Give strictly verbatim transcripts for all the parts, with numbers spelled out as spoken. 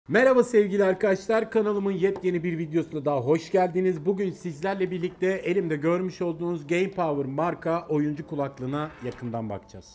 Merhaba sevgili arkadaşlar, kanalımın yepyeni bir videosuna daha hoş geldiniz. Bugün sizlerle birlikte elimde görmüş olduğunuz Game Power marka oyuncu kulaklığına yakından bakacağız.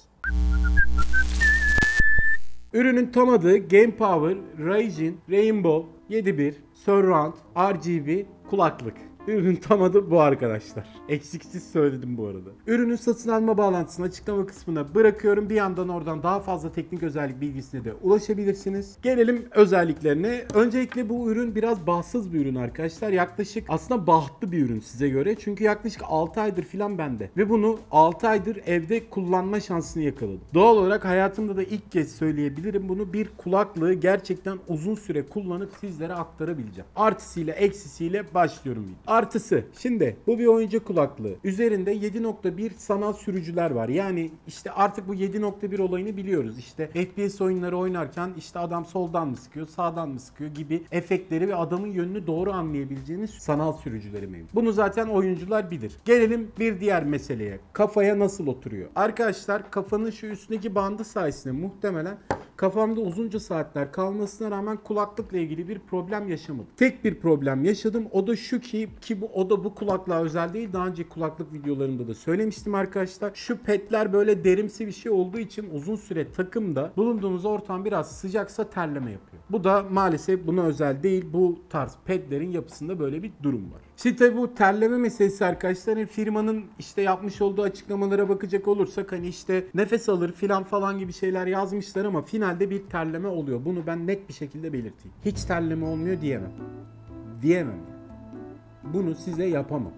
Ürünün tam adı Game Power Ryzen Rainbow yedi bir Surround R G B kulaklık. Ürünün tam adı bu arkadaşlar. Eksiksiz söyledim bu arada. Ürünün satın alma bağlantısını açıklama kısmına bırakıyorum. Bir yandan oradan daha fazla teknik özellik bilgisine de ulaşabilirsiniz. Gelelim özelliklerine. Öncelikle bu ürün biraz bahtsız bir ürün arkadaşlar. Yaklaşık aslında bahtlı bir ürün size göre. Çünkü yaklaşık altı aydır filan bende. Ve bunu altı aydır evde kullanma şansını yakaladım. Doğal olarak hayatımda da ilk kez söyleyebilirim bunu. Bir kulaklığı gerçekten uzun süre kullanıp sizlere aktarabileceğim. Artısıyla eksisiyle başlıyorum video. Artısı. Şimdi bu bir oyuncu kulaklığı. Üzerinde yedi nokta bir sanal sürücüler var. Yani işte artık bu yedi nokta bir olayını biliyoruz. İşte F P S oyunları oynarken işte adam soldan mı sıkıyor, sağdan mı sıkıyor gibi efektleri ve adamın yönünü doğru anlayabileceğiniz sanal sürücüleri mevcut. Bunu zaten oyuncular bilir. Gelelim bir diğer meseleye. Kafaya nasıl oturuyor? Arkadaşlar kafanın şu üstündeki bandı sayesinde muhtemelen kafamda uzunca saatler kalmasına rağmen kulaklıkla ilgili bir problem yaşamadım. Tek bir problem yaşadım. O da şu ki ki bu o da bu kulaklığa özel değil. Daha önce kulaklık videolarımda da söylemiştim arkadaşlar. Şu petler böyle derimsi bir şey olduğu için uzun süre takımda bulunduğunuz ortam biraz sıcaksa terleme yapıyor. Bu da maalesef buna özel değil. Bu tarz petlerin yapısında böyle bir durum var. Şimdi tabi bu terleme meselesi arkadaşlar, yani firmanın işte yapmış olduğu açıklamalara bakacak olursak hani işte nefes alır filan falan gibi şeyler yazmışlar ama finalde bir terleme oluyor. Bunu ben net bir şekilde belirteyim. Hiç terleme olmuyor diyemem. Diyemem. Bunu size yapamam.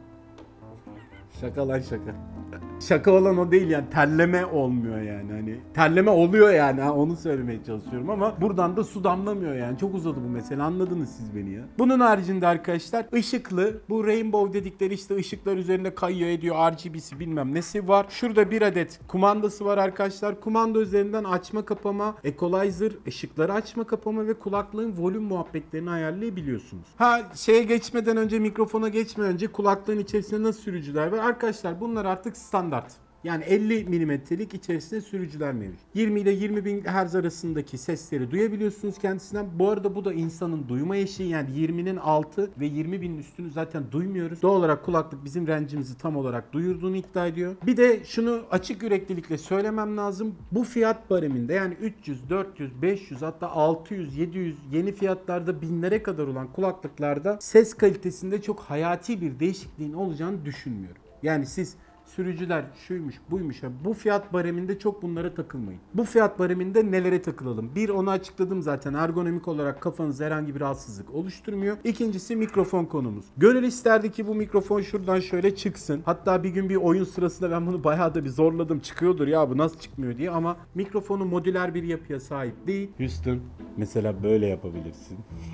Şaka lan şaka. Şaka olan o değil yani, terleme olmuyor yani, hani terleme oluyor yani, ha, onu söylemeye çalışıyorum ama buradan da su damlamıyor yani. Çok uzadı bu mesele, anladınız siz beni ya. Bunun haricinde arkadaşlar ışıklı, bu Rainbow dedikleri işte ışıklar üzerinde kayıyor ediyor, R G B'si bilmem nesi var. Şurada bir adet kumandası var arkadaşlar. Kumanda üzerinden açma kapama, equalizer, ışıkları açma kapama ve kulaklığın volüm muhabbetlerini ayarlayabiliyorsunuz. Ha şeye geçmeden önce, mikrofona geçmeden önce kulaklığın içerisinde nasıl sürücüler var? Arkadaşlar bunlar artık standart. Yani elli milimetrelik içerisinde sürücüler mevcut. yirmi ile yirmi bin hertz arasındaki sesleri duyabiliyorsunuz kendisinden. Bu arada bu da insanın duyma eşiği, yani yirminin altı ve yirmi binin üstünü zaten duymuyoruz. Doğal olarak kulaklık bizim rencimizi tam olarak duyurduğunu iddia ediyor. Bir de şunu açık yüreklilikle söylemem lazım. Bu fiyat bariminde, yani üç yüz, dört yüz, beş yüz hatta altı yüz, yedi yüz, yeni fiyatlarda binlere kadar olan kulaklıklarda ses kalitesinde çok hayati bir değişikliğin olacağını düşünmüyorum. Yani siz sürücüler şuymuş buymuş, bu fiyat bareminde çok bunlara takılmayın. Bu fiyat bareminde nelere takılalım? Bir, onu açıkladım zaten, ergonomik olarak kafanızda herhangi bir rahatsızlık oluşturmuyor. İkincisi mikrofon konumuz. Gönül isterdi ki bu mikrofon şuradan şöyle çıksın. Hatta bir gün bir oyun sırasında ben bunu bayağı da bir zorladım. Çıkıyordur ya bu, nasıl çıkmıyor diye, ama mikrofonu modüler bir yapıya sahip değil. Houston, mesela böyle yapabilirsin.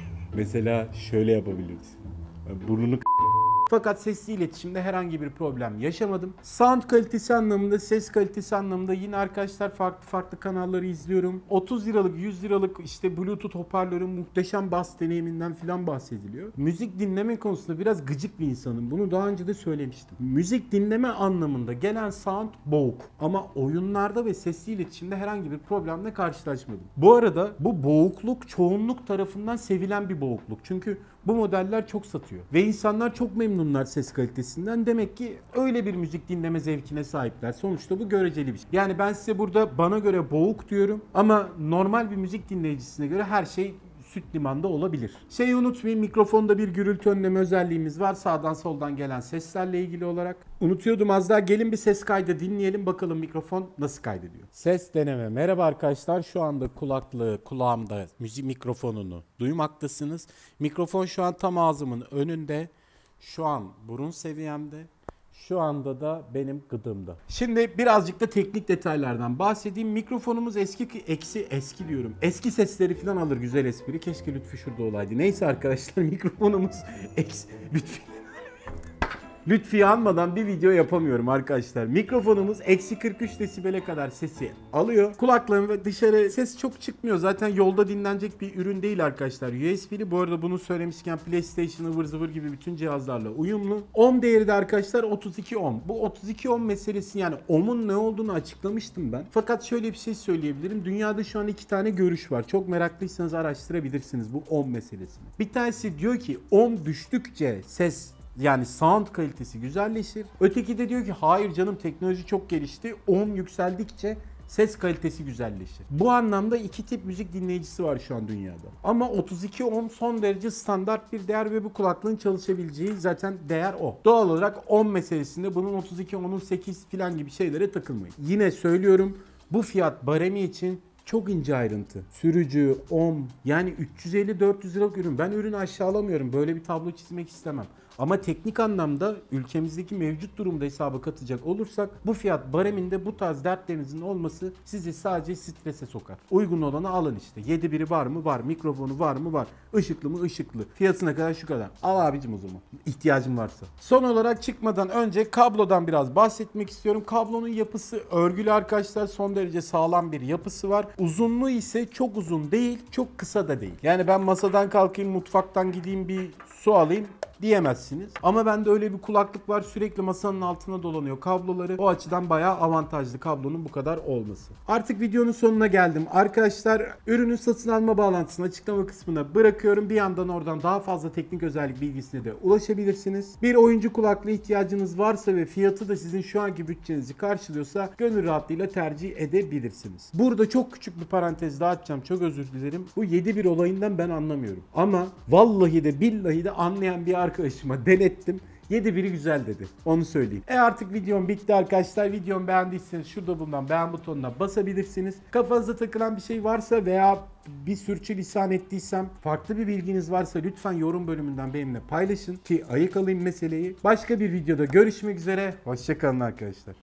Mesela şöyle yapabilirsin. Burnunu Fakat sesli iletişimde herhangi bir problem yaşamadım. Sound kalitesi anlamında, ses kalitesi anlamında yine arkadaşlar farklı farklı kanalları izliyorum. otuz liralık, yüz liralık işte Bluetooth hoparlörün muhteşem bas deneyiminden filan bahsediliyor. Müzik dinleme konusunda biraz gıcık bir insanım. Bunu daha önce de söylemiştim. Müzik dinleme anlamında gelen sound boğuk. Ama oyunlarda ve sesli iletişimde herhangi bir problemle karşılaşmadım. Bu arada bu boğukluk çoğunluk tarafından sevilen bir boğukluk. Çünkü bu modeller çok satıyor. Ve insanlar çok memnunlar ses kalitesinden. Demek ki öyle bir müzik dinleme zevkine sahipler. Sonuçta bu göreceli bir şey. Yani ben size burada bana göre boğuk diyorum. Ama normal bir müzik dinleyicisine göre her şey süt limanda olabilir. Şeyi unutmayın, mikrofonda bir gürültü önleme özelliğimiz var. Sağdan soldan gelen seslerle ilgili olarak. Unutuyordum az daha, gelin bir ses kaydı dinleyelim bakalım mikrofon nasıl kaydediyor. Ses deneme. Merhaba arkadaşlar, şu anda kulaklığı kulağımda müzik mikrofonunu duymaktasınız. Mikrofon şu an tam ağzımın önünde. Şu an burun seviyemde. Şu anda da benim gıdımda. Şimdi birazcık da teknik detaylardan bahsedeyim. Mikrofonumuz eski eksi eski diyorum. Eski sesleri falan alır, güzel espri. Keşke Lütfü şurada olaydı. Neyse arkadaşlar, mikrofonumuz eksi Lütfü Lütfiye almadan bir video yapamıyorum arkadaşlar. Mikrofonumuz eksi kırk üç desibele kadar sesi alıyor. Kulaklığım ve dışarı ses çok çıkmıyor. Zaten yolda dinlenecek bir ürün değil arkadaşlar. U S B'li, bu arada bunu söylemişken PlayStation, ıvır zıvır gibi bütün cihazlarla uyumlu. Ohm değeri de arkadaşlar otuz iki ohm. Bu otuz iki ohm meselesi, yani ohm'un ne olduğunu açıklamıştım ben. Fakat şöyle bir şey söyleyebilirim. Dünyada şu an iki tane görüş var. Çok meraklıysanız araştırabilirsiniz bu ohm meselesini. Bir tanesi diyor ki ohm düştükçe ses, yani sound kalitesi güzelleşir. Öteki de diyor ki hayır canım, teknoloji çok gelişti. Ohm yükseldikçe ses kalitesi güzelleşir. Bu anlamda iki tip müzik dinleyicisi var şu an dünyada. Ama otuz iki ohm son derece standart bir değer ve bu kulaklığın çalışabileceği zaten değer o. Doğal olarak ohm meselesinde bunun otuz iki ohmun sekiz falan gibi şeylere takılmayın. Yine söylüyorum, bu fiyat baremi için çok ince ayrıntı. Sürücü, ohm, yani üç yüz elli dört yüz liralık ürün. Ben ürünü aşağılamıyorum. Böyle bir tablo çizmek istemem. Ama teknik anlamda ülkemizdeki mevcut durumda hesaba katacak olursak bu fiyat bareminde bu tarz dertlerinizin olması sizi sadece strese sokar. Uygun olanı alın işte. yedi biri var mı? Var. Mikrofonu var mı? Var. Işıklı mı? Işıklı. Fiyatına kadar şu kadar. Al abicim o zaman. İhtiyacın varsa. Son olarak çıkmadan önce kablodan biraz bahsetmek istiyorum. Kablonun yapısı örgülü arkadaşlar. Son derece sağlam bir yapısı var. Uzunluğu ise çok uzun değil, çok kısa da değil. Yani ben masadan kalkayım, mutfaktan gideyim, bir su alayım diyemezsiniz. Ama bende öyle bir kulaklık var, sürekli masanın altına dolanıyor kabloları. O açıdan bayağı avantajlı kablonun bu kadar olması. Artık videonun sonuna geldim. Arkadaşlar, ürünün satın alma bağlantısını açıklama kısmına bırakıyorum. Bir yandan oradan daha fazla teknik özellik bilgisine de ulaşabilirsiniz. Bir oyuncu kulaklığı ihtiyacınız varsa ve fiyatı da sizin şu anki bütçenizi karşılıyorsa gönül rahatlığıyla tercih edebilirsiniz. Burada çok küçük bir parantez daha açacağım. Çok özür dilerim. Bu yedi bir olayından ben anlamıyorum. Ama vallahi de billahi de anlayan bir arkadaşıma denettim. yedi biri güzel dedi. Onu söyleyeyim. E artık videom bitti arkadaşlar. Videomu beğendiyseniz şurada bulunan beğen butonuna basabilirsiniz. Kafanıza takılan bir şey varsa veya bir sürçülisan ettiysem, farklı bir bilginiz varsa lütfen yorum bölümünden benimle paylaşın ki ayık alayım meseleyi. Başka bir videoda görüşmek üzere. Hoşça kalın arkadaşlar.